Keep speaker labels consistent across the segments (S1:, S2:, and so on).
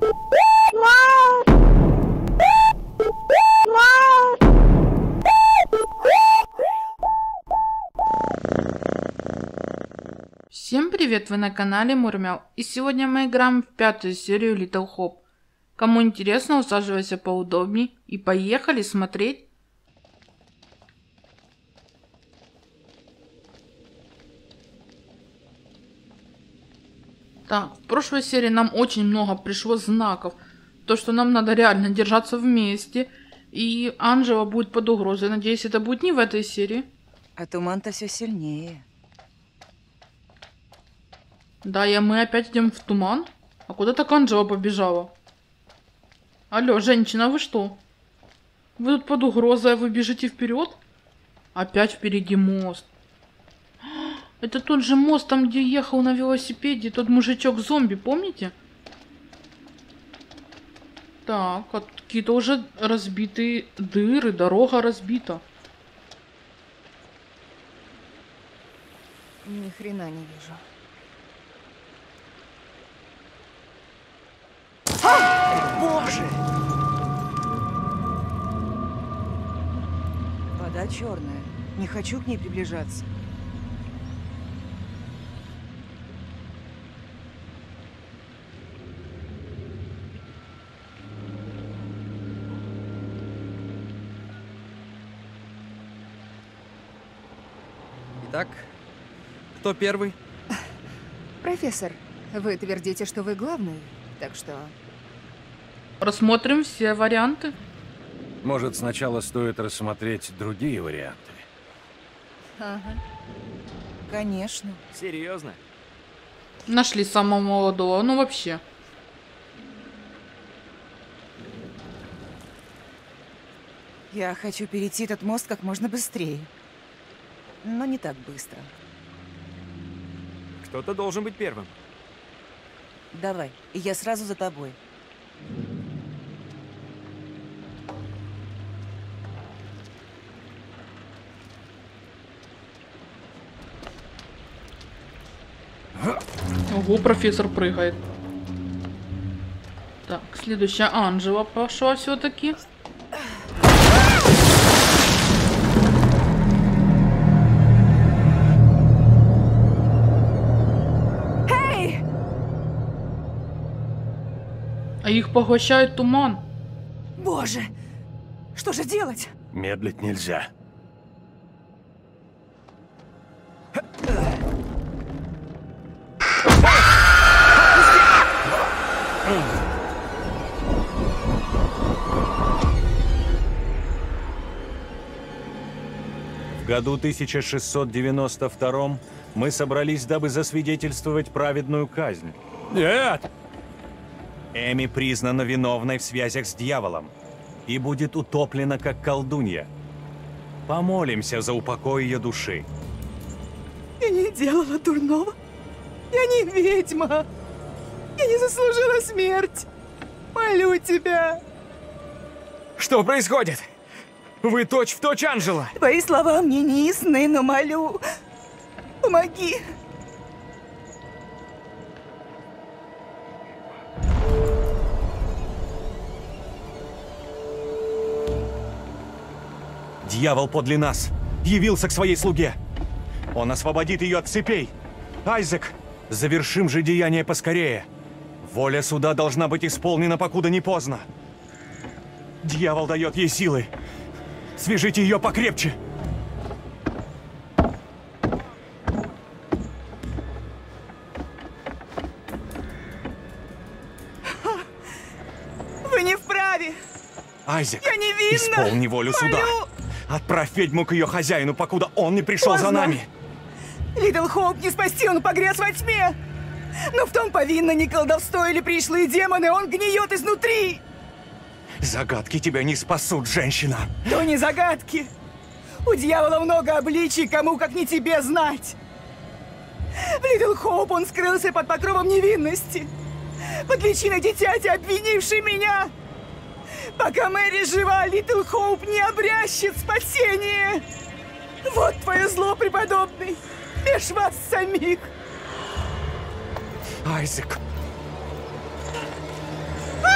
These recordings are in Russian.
S1: Всем привет, вы на канале Мурмяу, и сегодня мы играем в 5-ю серию Little Hope. Кому интересно, усаживайся поудобней и поехали смотреть. Так, в прошлой серии нам очень много пришло знаков, то что нам надо реально держаться вместе, и Анжела будет под угрозой. Надеюсь, это будет не в этой серии.
S2: А туман-то все сильнее.
S1: Да, и мы опять идем в туман. А куда так Анжела побежала? Алло, женщина, вы что? Вы тут под угрозой, а вы бежите вперед? Опять впереди мост. Это тот же мост, там, где ехал на велосипеде тот мужичок-зомби, помните? Так, какие-то уже разбитые дыры, дорога разбита.
S2: Ни хрена не вижу. Боже! Вода черная. Не хочу к ней приближаться.
S3: Итак, кто первый?
S4: Профессор, вы твердите, что вы главный, так что...
S1: Рассмотрим все варианты.
S5: Может, сначала стоит рассмотреть другие варианты?
S4: Ага.
S2: Конечно.
S3: Серьезно?
S1: Нашли самого молодого, ну вообще.
S2: Я хочу перейти этот мост как можно быстрее. Но не так быстро.
S3: Кто-то должен быть первым.
S2: Давай, я сразу за тобой.
S1: Ого, профессор прыгает. Так, следующая Анжела пошла все-таки. А их поглощает туман.
S2: Боже! Что же делать?
S5: Медлить нельзя. В году 1692 мы собрались, дабы засвидетельствовать праведную казнь.
S3: Нет!
S5: Эми признана виновной в связях с дьяволом и будет утоплена как колдунья. Помолимся за упокой ее души.
S2: Я не делала дурного. Я не ведьма. Я не заслужила смерть. Молю тебя.
S3: Что происходит? Вы точь-в-точь Анжела.
S2: Твои слова мне не ясны, но молю. Помоги.
S5: Дьявол подле нас явился к своей слуге. Он освободит ее от цепей. Айзек, завершим же деяние поскорее. Воля суда должна быть исполнена, покуда не поздно. Дьявол дает ей силы. Свяжите ее покрепче.
S2: Вы не вправе.
S5: Айзек,
S2: Я невинна.
S5: исполни волю суда.
S2: Молю.
S5: Отправь ведьму к ее хозяину, покуда он не пришел за
S2: Поздно.
S5: нами.
S2: Литл Хоуп не спасти, он погряз во тьме. Но в том повинно не колдовство или пришлые демоны, он гниет изнутри.
S5: Загадки тебя не спасут, женщина.
S2: То не загадки. У дьявола много обличий, кому как не тебе знать. В Литл Хоуп он скрылся под покровом невинности. Под личиной дитяти, обвинившей меня. Пока Мэри жива, Литл Хоуп не обрящет спасение. Вот твое зло, преподобный, меж вас самих.
S5: Айзек.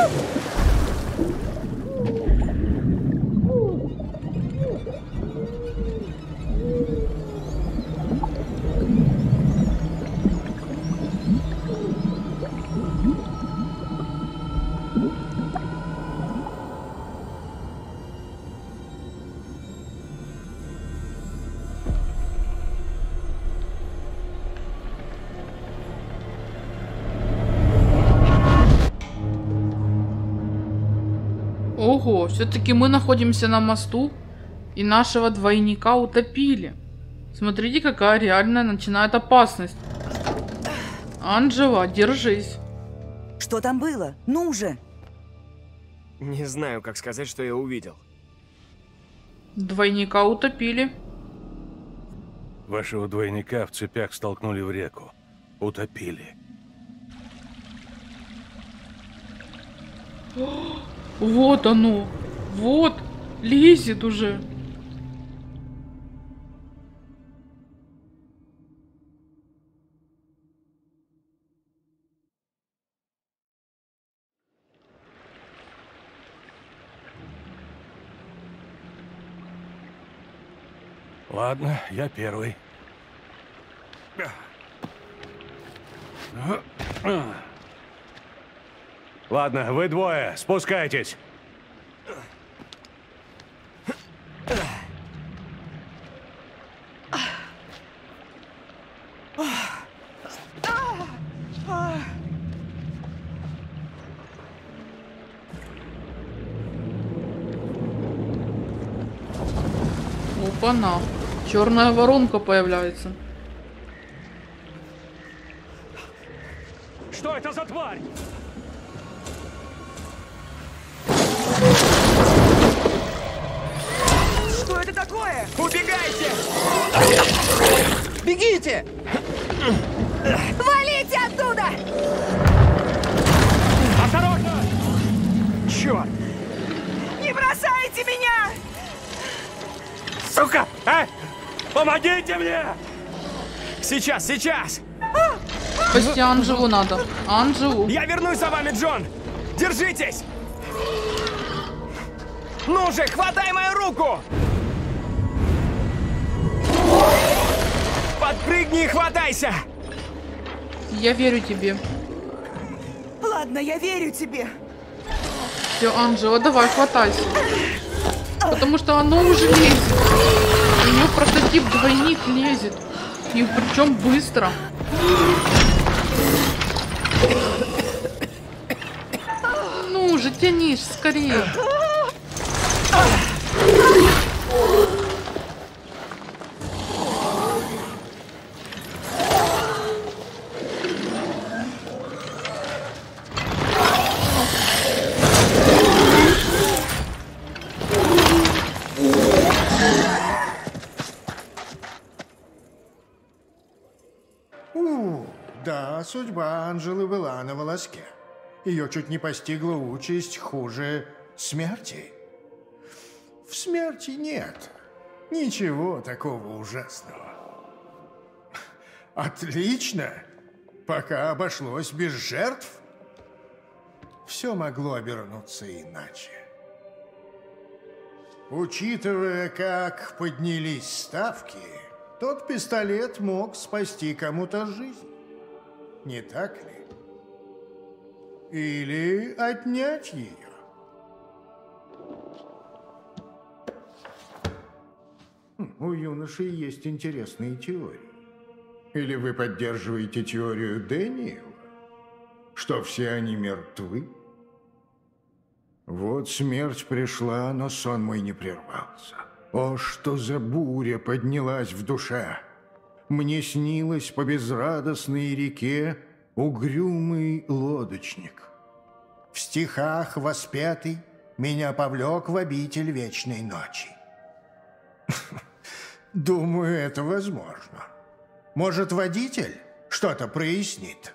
S1: Ого, все-таки мы находимся на мосту, и нашего двойника утопили. Смотрите, какая реальная начинает опасность. Анджела, держись.
S2: Что там было? Ну же!
S3: Не знаю, как сказать, что я увидел.
S1: Двойника утопили.
S6: Вашего двойника в цепях столкнули в реку. Утопили.
S1: Вот оно. Вот. Лезет уже.
S6: Ладно, я первый.
S5: Ладно, вы двое, спускайтесь.
S1: Опа-на. Черная воронка появляется.
S5: Что это за тварь?
S2: Что это такое?
S3: Убегайте!
S2: Бегите!
S4: Валите оттуда!
S5: Осторожно!
S3: Черт!
S2: Не бросайте меня!
S5: Сука! Помогите мне!
S3: Сейчас, сейчас!
S1: Спасти Анджелу надо. Анджелу.
S3: Я вернусь за вами, Джон! Держитесь! Ну же, хватай мою руку! Подпрыгни и хватайся!
S1: Я верю тебе.
S2: Ладно, я верю тебе.
S1: Все, Анджела, давай, хватайся. Потому что оно уже лезет. У нее прототип двойник лезет. И причем быстро. Ну же, тянись скорее.
S7: Да, судьба Анжелы была на волоске. Ее чуть не постигла участь хуже смерти. В смерти нет ничего такого ужасного. Отлично! Пока обошлось без жертв, все могло обернуться иначе. Учитывая, как поднялись ставки, тот пистолет мог спасти кому-то жизнь. Не так ли? Или отнять ее? У юноши есть интересные теории. Или вы поддерживаете теорию Дэниела, что все они мертвы? Вот смерть пришла, но сон мой не прервался. О, что за буря поднялась в душе! Мне снилось по безрадостной реке угрюмый лодочник. В стихах воспетый меня повлек в обитель вечной ночи. Думаю, это возможно. Может, водитель что-то прояснит?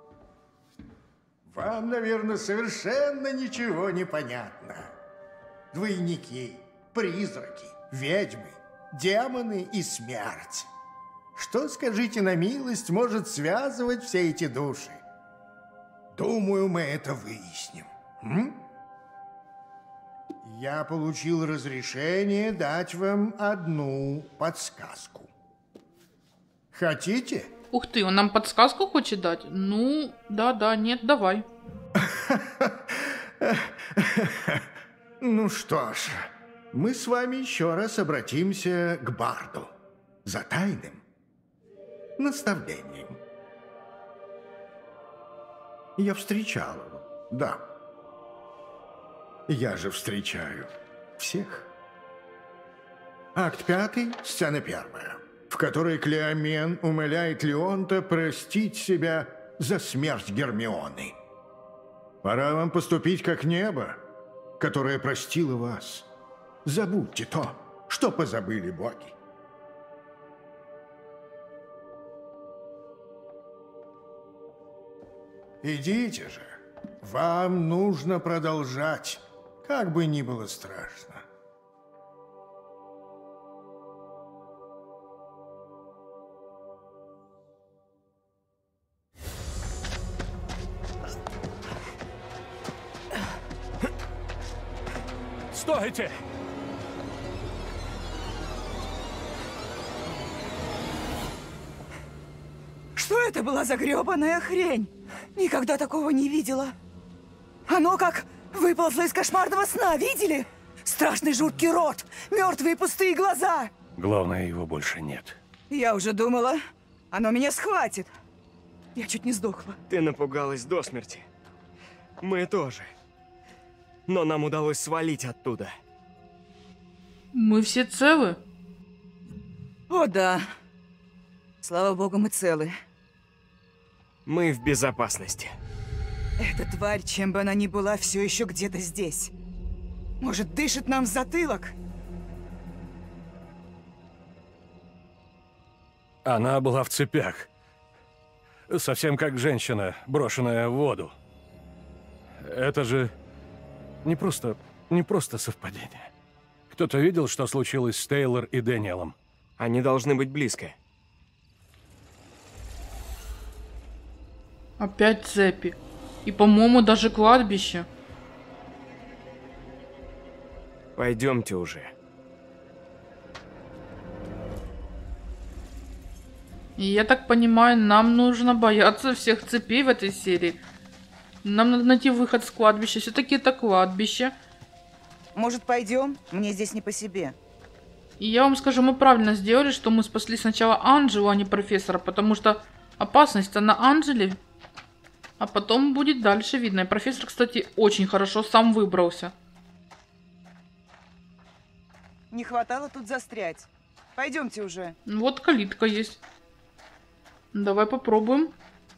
S7: Вам, наверное, совершенно ничего не понятно. Двойники, призраки, ведьмы, демоны и смерть. Что, скажите на милость, может связывать все эти души? Думаю, мы это выясним. Я получил разрешение дать вам одну подсказку. Хотите?
S1: Ух ты, он нам подсказку хочет дать? Ну, да, нет, давай.
S7: Ну что ж, мы с вами еще раз обратимся к Барду за тайным наставлением. Я встречал его, да. Я же встречаю всех. Акт 5, сцена 1, в которой Клеомен умоляет Леонта простить себя за смерть Гермионы. Пора вам поступить как небо, которое простило вас. Забудьте то, что позабыли боги. Идите же. Вам нужно продолжать, как бы ни было страшно.
S5: Стойте!
S2: Что это была за грёбаная хрень? Никогда такого не видела. Оно как выползло из кошмарного сна, видели? Страшный жуткий рот, мертвые пустые глаза.
S6: Главное, его больше нет.
S2: Я уже думала, оно меня схватит. Я чуть не сдохла.
S3: Ты напугалась до смерти. Мы тоже. Но нам удалось свалить оттуда.
S1: Мы все целы?
S2: О да. Слава богу, мы целы.
S3: Мы в безопасности.
S2: Эта тварь, чем бы она ни была, все еще где-то здесь. Может, дышит нам в затылок?
S6: Она была в цепях. Совсем как женщина, брошенная в воду. Это же не просто совпадение. Кто-то видел, что случилось с Тейлор и Дэниелом?
S3: Они должны быть близко.
S1: Опять цепи. И, по-моему, даже кладбище.
S3: Пойдемте уже.
S1: И я так понимаю, нам нужно бояться всех цепей в этой серии. Нам надо найти выход с кладбища. Все-таки это кладбище.
S2: Может, пойдем? Мне здесь не по себе.
S1: И я вам скажу, мы правильно сделали, что мы спасли сначала Анджелу, а не профессора, потому что опасность-то на Анджеле. А потом будет дальше видно. И профессор, кстати, очень хорошо сам выбрался.
S2: Не хватало тут застрять. Пойдемте уже.
S1: Вот калитка есть. Давай попробуем.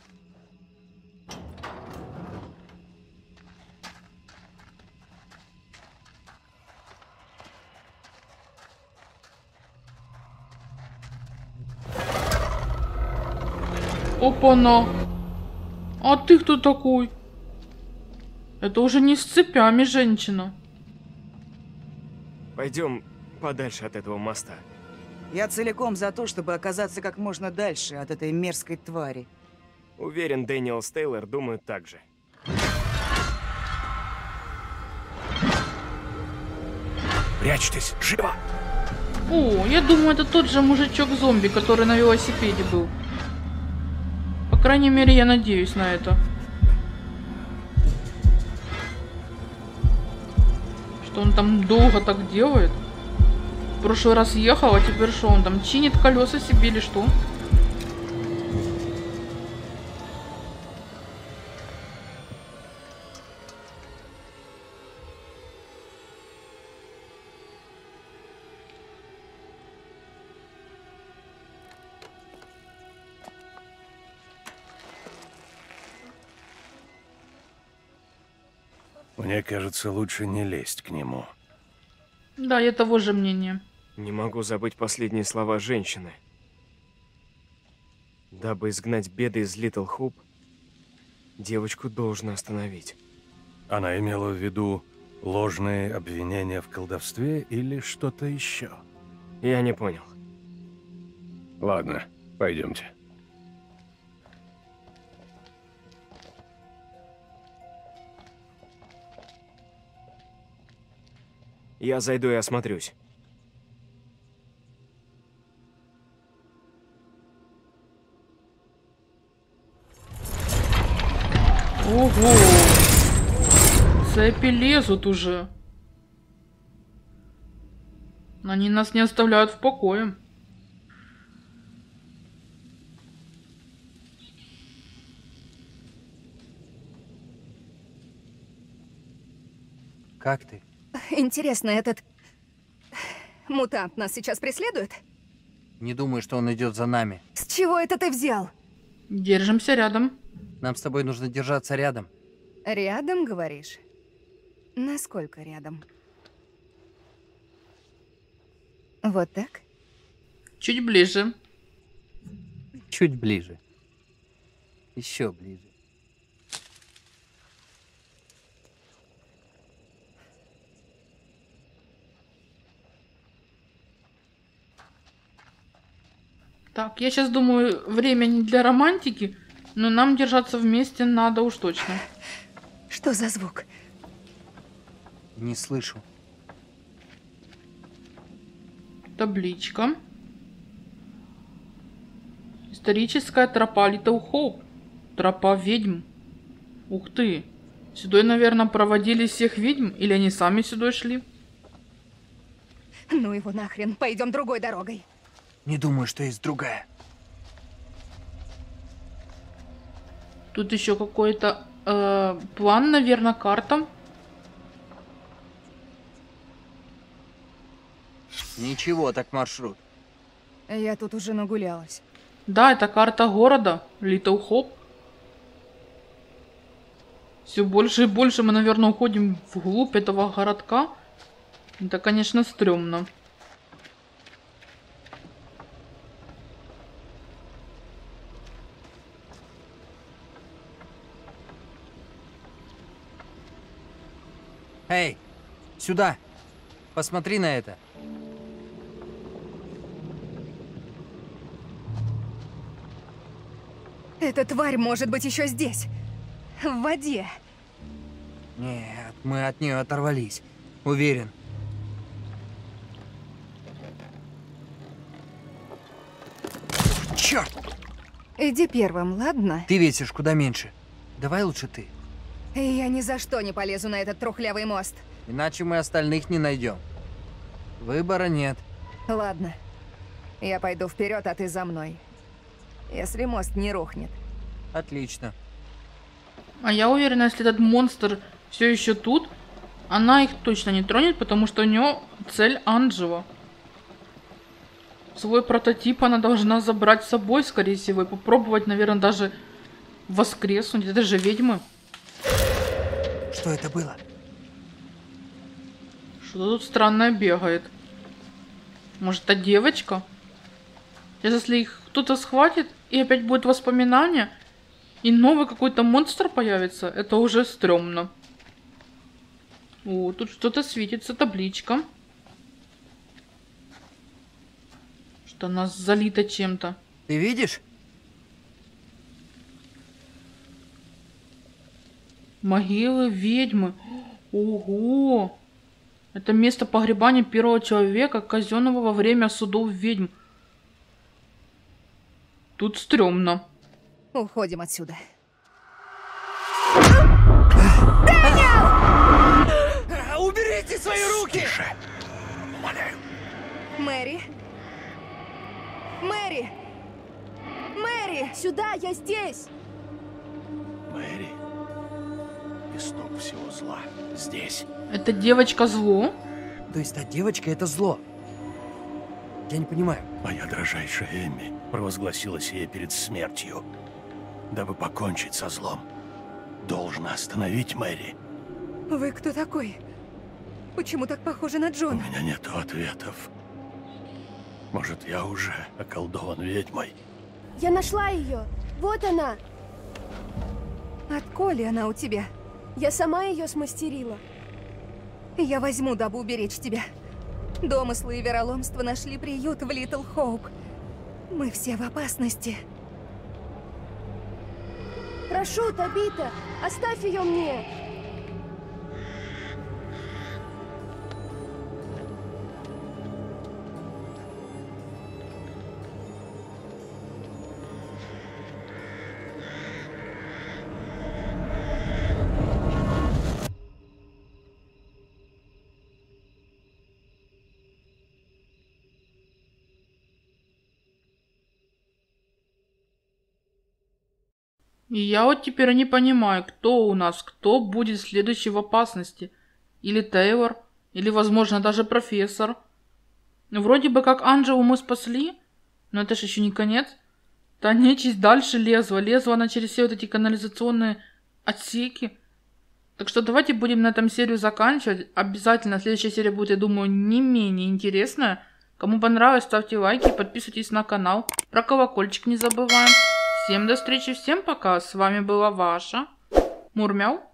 S1: Опа-на! А ты кто такой? Это уже не с цепями женщина.
S3: Пойдем подальше от этого моста.
S2: Я целиком за то, чтобы оказаться как можно дальше от этой мерзкой твари.
S3: Уверен, Дэниел с Тейлор думают так же.
S5: Прячьтесь, живо!
S1: О, я думаю, это тот же мужичок-зомби, который на велосипеде был. По крайней мере, я надеюсь на это. Что он там долго так делает? В прошлый раз ехал, а теперь что? Он там чинит колеса себе или что?
S6: Мне кажется, лучше не лезть к нему.
S1: Да, я того же мнения.
S3: Не могу забыть последние слова женщины. Дабы изгнать беды из Литл Хоуп, девочку должно остановить.
S6: Она имела в виду ложные обвинения в колдовстве или что-то еще?
S3: Я не понял.
S6: Ладно, пойдемте.
S3: Я зайду и осмотрюсь.
S1: Ого! Цепи лезут уже. Они нас не оставляют в покое.
S8: Как ты?
S4: Интересно, этот мутант нас сейчас преследует?
S8: Не думаю, что он идет за нами.
S4: С чего это ты взял?
S1: Держимся рядом.
S8: Нам с тобой нужно держаться рядом.
S4: Рядом, говоришь? Насколько рядом? Вот так?
S1: Чуть ближе.
S8: Чуть ближе. Еще ближе.
S1: Так, я сейчас думаю, время не для романтики, но нам держаться вместе надо уж точно.
S4: Что за звук?
S8: Не слышу.
S1: Табличка. Историческая тропа Литл Хоуп. Тропа ведьм. Ух ты. Сюда, наверное, проводили всех ведьм, или они сами сюда шли?
S4: Ну его нахрен, пойдем другой дорогой.
S8: Не думаю, что есть другая.
S1: Тут еще какой-то план, наверное, карта.
S8: Ничего, так маршрут.
S4: Я тут уже нагулялась.
S1: Да, это карта города Литл Хоуп. Все больше и больше мы, наверное, уходим вглубь этого городка. Это, конечно, стрёмно.
S8: Эй, сюда. Посмотри на это.
S4: Эта тварь может быть еще здесь. В воде.
S8: Нет, мы от нее оторвались. Уверен. Черт!
S4: Иди первым, ладно?
S8: Ты весишь куда меньше. Давай лучше ты.
S4: Я ни за что не полезу на этот трухлявый мост.
S8: Иначе мы остальных не найдем. Выбора нет.
S4: Ладно. Я пойду вперед, а ты за мной. Если мост не рухнет.
S8: Отлично.
S1: А я уверена, если этот монстр все еще тут, она их точно не тронет, потому что у нее цель Анджела. Свой прототип она должна забрать с собой, скорее всего, и попробовать, наверное, даже воскреснуть. Это же ведьмы.
S8: Что это было?
S1: Что тут странное бегает? Может, это девочка? Сейчас, если их кто-то схватит, и опять будет воспоминание, и новый какой-то монстр появится, это уже стрёмно. О, тут что-то светится, табличка. Что она залита чем-то.
S8: Ты видишь?
S1: Могилы ведьмы. Ого! Это место погребания первого человека, казенного во время судов ведьм. Тут стрёмно.
S4: Уходим отсюда.
S8: Уберите свои руки!
S5: Тише. Умоляю.
S4: Мэри? Мэри! Мэри!
S9: Сюда, я здесь!
S5: Мэри. Исток всего зла здесь.
S1: Это девочка зло?
S8: То есть та девочка — это зло? Я не понимаю.
S6: Моя дрожайшая Эмми провозгласила сие перед смертью, дабы покончить со злом. Должна остановить Мэри.
S4: Вы кто такой? Почему так похожи на
S6: У
S4: Джона?
S6: меня нет ответов. Может, я уже околдован ведьмой?
S9: Я нашла ее! Вот она!
S4: Отколи она у тебя?
S9: Я сама ее смастерила.
S4: Я возьму, дабы уберечь тебя. Домыслы и вероломство нашли приют в Литл Хоуп. Мы все в опасности.
S9: Прошу, Табита, оставь ее мне!
S1: И я вот теперь не понимаю, кто будет следующий в опасности. Или Тейлор, или, возможно, даже профессор. Вроде бы как Анджелу мы спасли, но это же еще не конец. Та нечисть дальше лезла она через все вот эти канализационные отсеки. Так что давайте будем на этом серию заканчивать. Обязательно следующая серия будет, я думаю, не менее интересная. Кому понравилось, ставьте лайки, подписывайтесь на канал. Про колокольчик не забываем. Всем до встречи, всем пока. С вами была ваша Мурмяу.